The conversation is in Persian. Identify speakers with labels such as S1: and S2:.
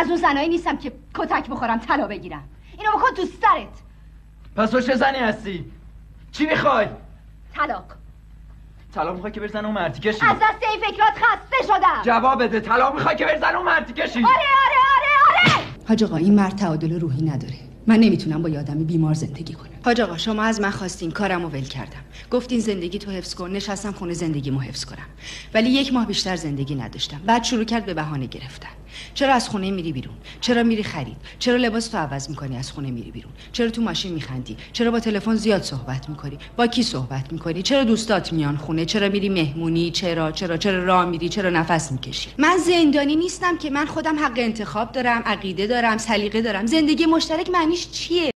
S1: از اون زنایی نیستم که کتک بخورم طلا بگیرم. اینو بکن تو سرت.
S2: پس تو چه زنی هستی؟ چی میخوای؟ طلاق میخوای که بری زن اون مرتیکه شی؟
S1: از دست این فکرات خسته شدم.
S2: جواب بده. طلاق میخوای که بری زن اون مرتیکه شی؟
S1: آره.
S3: حاج آقا این مرد تعادل روحی نداره. من نمیتونم با یه آدمی بیمار زندگی کنم. حاج آقا شما از من خواستین کارمو ول کردم. گفتین زندگی تو حفظ کن. نشستم خونه زندگیمو حفظ کنم. ولی 1 ماه بیشتر زندگی نداشتم. بعد شروع کرد به بهانه گرفتن. چرا از خونه میری بیرون؟ چرا میری خرید؟ چرا لباس تو عوض میکنی از خونه میری بیرون؟ چرا تو ماشین میخندی؟ چرا با تلفن زیاد صحبت میکنی؟ با کی صحبت میکنی؟ چرا دوستات میان خونه؟ چرا میری مهمونی؟ چرا راه میری؟ چرا نفس میکشی؟ من زندانی نیستم که. من خودم حق انتخاب دارم، عقیده دارم، سلیقه دارم. زندگی مشترک معنیش چیه؟